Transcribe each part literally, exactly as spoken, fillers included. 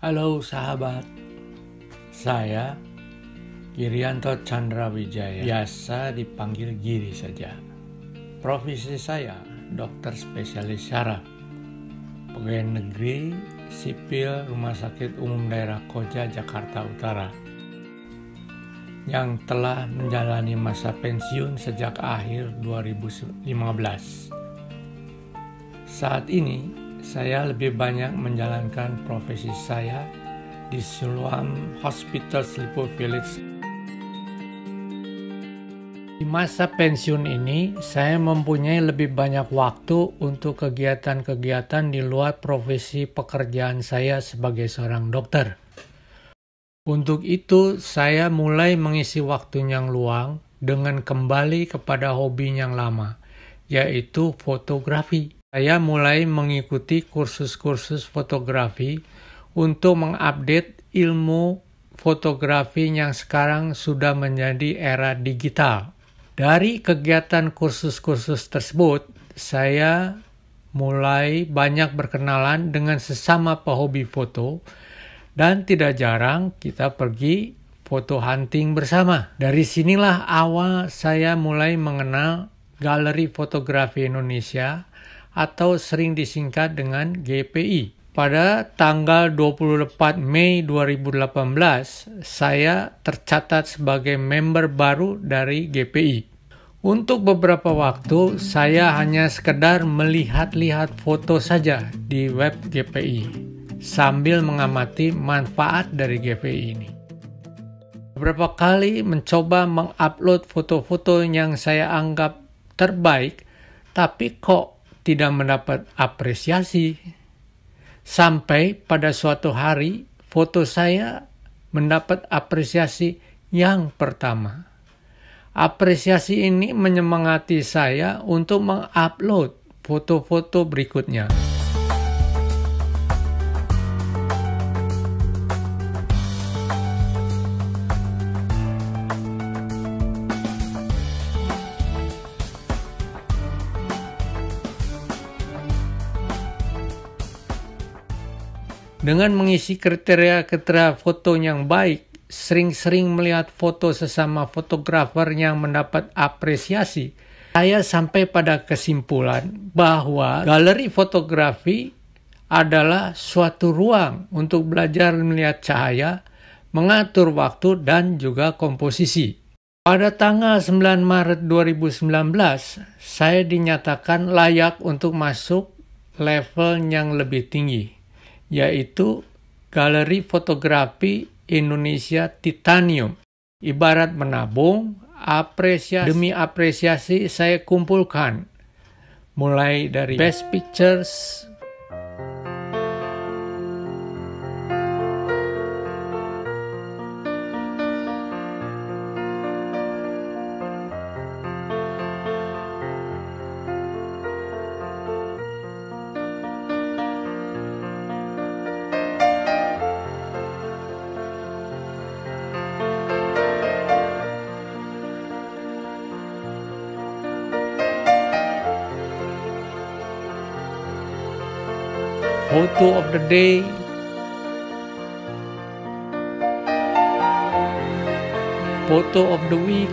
Halo sahabat, saya Girianto Candrawijaya, biasa dipanggil Giri saja. Profesi saya dokter spesialis syaraf, pegawai negeri sipil Rumah Sakit Umum Daerah Koja, Jakarta Utara, yang telah menjalani masa pensiun sejak akhir dua ribu lima belas. Saat ini saya lebih banyak menjalankan profesi saya di Siloam Hospital Sleepy Village. Di masa pensiun ini, saya mempunyai lebih banyak waktu untuk kegiatan-kegiatan di luar profesi pekerjaan saya sebagai seorang dokter. Untuk itu, saya mulai mengisi waktu yang luang dengan kembali kepada hobi yang lama, yaitu fotografi. Saya mulai mengikuti kursus-kursus fotografi untuk mengupdate ilmu fotografi yang sekarang sudah menjadi era digital. Dari kegiatan kursus-kursus tersebut, saya mulai banyak berkenalan dengan sesama pehobi foto, dan tidak jarang kita pergi foto hunting bersama. Dari sinilah awal saya mulai mengenal Galeri Fotografi Indonesia atau sering disingkat dengan G P I. Pada tanggal dua puluh empat Mei dua ribu delapan belas, saya tercatat sebagai member baru dari G P I. Untuk beberapa waktu, saya hanya sekedar melihat-lihat foto saja di web G P I, sambil mengamati manfaat dari G P I ini. Beberapa kali mencoba mengupload foto-foto yang saya anggap terbaik, tapi kok tidak mendapat apresiasi. Sampai pada suatu hari, foto saya mendapat apresiasi yang pertama. Apresiasi ini menyemangati saya untuk mengupload foto-foto berikutnya. Dengan mengisi kriteria-kriteria foto yang baik, sering-sering melihat foto sesama fotografer yang mendapat apresiasi, saya sampai pada kesimpulan bahwa galeri fotografi adalah suatu ruang untuk belajar melihat cahaya, mengatur waktu, dan juga komposisi. Pada tanggal sembilan Maret dua ribu sembilan belas, saya dinyatakan layak untuk masuk level yang lebih tinggi, yaitu Galeri Fotografi Indonesia Titanium. Ibarat menabung, apresiasi demi apresiasi saya kumpulkan, mulai dari Best Pictures, Photo of the Day, Photo of the Week,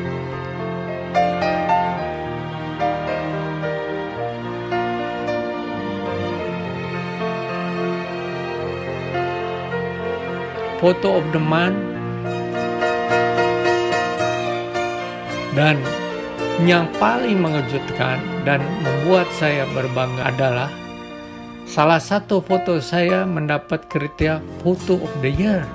Photo of the Month, dan yang paling mengejutkan dan membuat saya berbangga adalah salah satu foto saya mendapat kriteria Photo of the Year.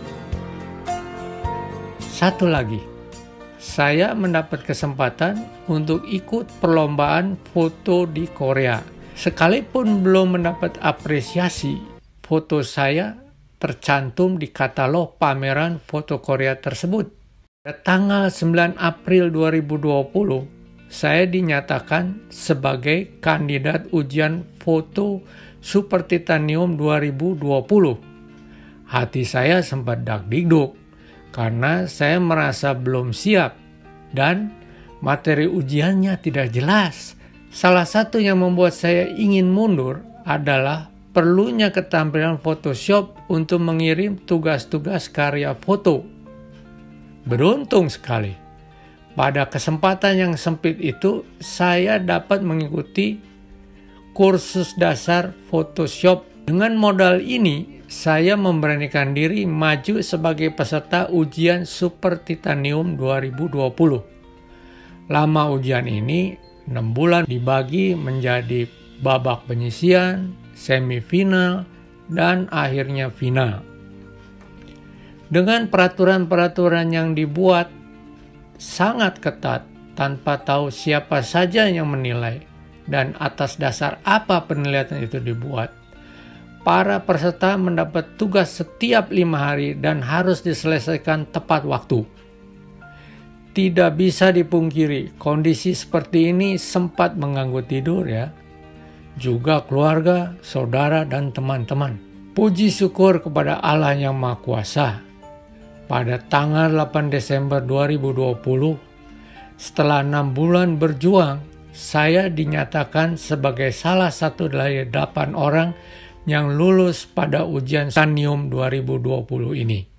Satu lagi, saya mendapat kesempatan untuk ikut perlombaan foto di Korea. Sekalipun belum mendapat apresiasi, foto saya tercantum di katalog pameran foto Korea tersebut. Pada tanggal sembilan April dua ribu dua puluh, saya dinyatakan sebagai kandidat ujian foto Super Titanium dua ribu dua puluh. Hati saya sempat dak-dikduk karena saya merasa belum siap dan materi ujiannya tidak jelas. Salah satu yang membuat saya ingin mundur adalah perlunya keterampilan Photoshop untuk mengirim tugas-tugas karya foto. Beruntung sekali. Pada kesempatan yang sempit itu, saya dapat mengikuti kursus dasar Photoshop. Dengan modal ini, saya memberanikan diri maju sebagai peserta ujian Super Titanium dua ribu dua puluh. Lama ujian ini, enam bulan dibagi menjadi babak penyisian, semifinal, dan akhirnya final. Dengan peraturan-peraturan yang dibuat sangat ketat tanpa tahu siapa saja yang menilai dan atas dasar apa penilaian itu dibuat, para peserta mendapat tugas setiap lima hari dan harus diselesaikan tepat waktu. Tidak bisa dipungkiri, kondisi seperti ini sempat mengganggu tidur ya. Juga keluarga, saudara, dan teman-teman. Puji syukur kepada Allah yang Maha Kuasa. Pada tanggal delapan Desember dua ribu dua puluh, setelah enam bulan berjuang, saya dinyatakan sebagai salah satu dari delapan orang yang lulus pada ujian Titanium dua ribu dua puluh ini.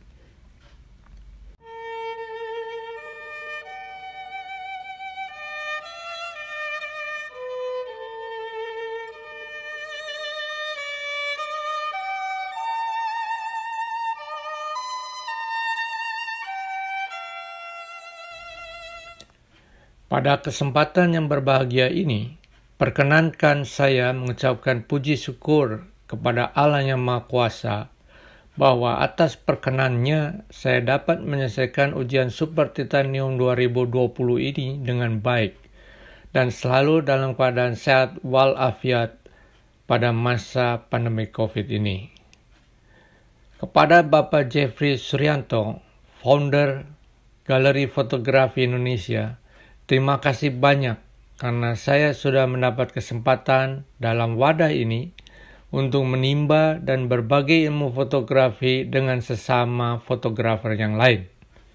Pada kesempatan yang berbahagia ini, perkenankan saya mengucapkan puji syukur kepada Allah yang Maha Kuasa bahwa atas perkenannya saya dapat menyelesaikan ujian Super Titanium dua ribu dua puluh ini dengan baik dan selalu dalam keadaan sehat walafiat pada masa pandemi COVID ini. Kepada Bapak Jeffrey Suryanto, founder Galeri Fotografi Indonesia, terima kasih banyak karena saya sudah mendapat kesempatan dalam wadah ini untuk menimba dan berbagi ilmu fotografi dengan sesama fotografer yang lain.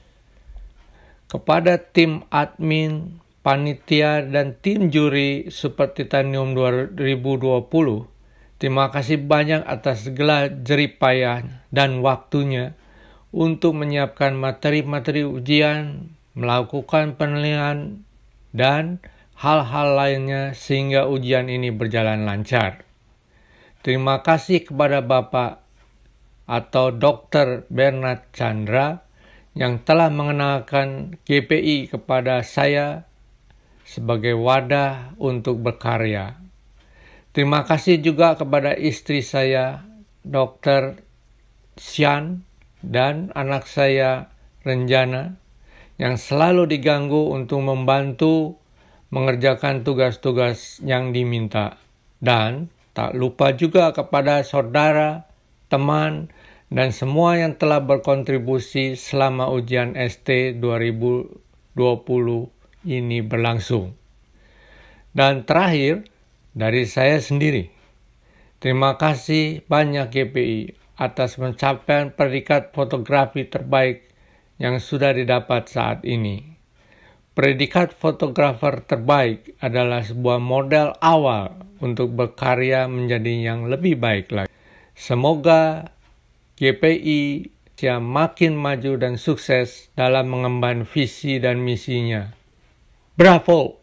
Kepada tim admin, panitia, dan tim juri Super Titanium dua ribu dua puluh, terima kasih banyak atas segala jerih payah dan waktunya untuk menyiapkan materi-materi ujian, melakukan penilaian, dan hal-hal lainnya sehingga ujian ini berjalan lancar. Terima kasih kepada Bapak atau dokter Bernard Chandra yang telah mengenalkan G P I kepada saya sebagai wadah untuk berkarya. Terima kasih juga kepada istri saya, dokter Sian, dan anak saya, Renjana, yang selalu diganggu untuk membantu mengerjakan tugas-tugas yang diminta. Dan tak lupa juga kepada saudara, teman, dan semua yang telah berkontribusi selama ujian S T dua ribu dua puluh ini berlangsung. Dan terakhir, dari saya sendiri, terima kasih banyak G P I atas pencapaian predikat fotografi terbaik yang sudah didapat saat ini. Predikat fotografer terbaik adalah sebuah model awal untuk berkarya menjadi yang lebih baik lagi. Semoga G P I makin maju dan sukses dalam mengemban visi dan misinya. Bravo!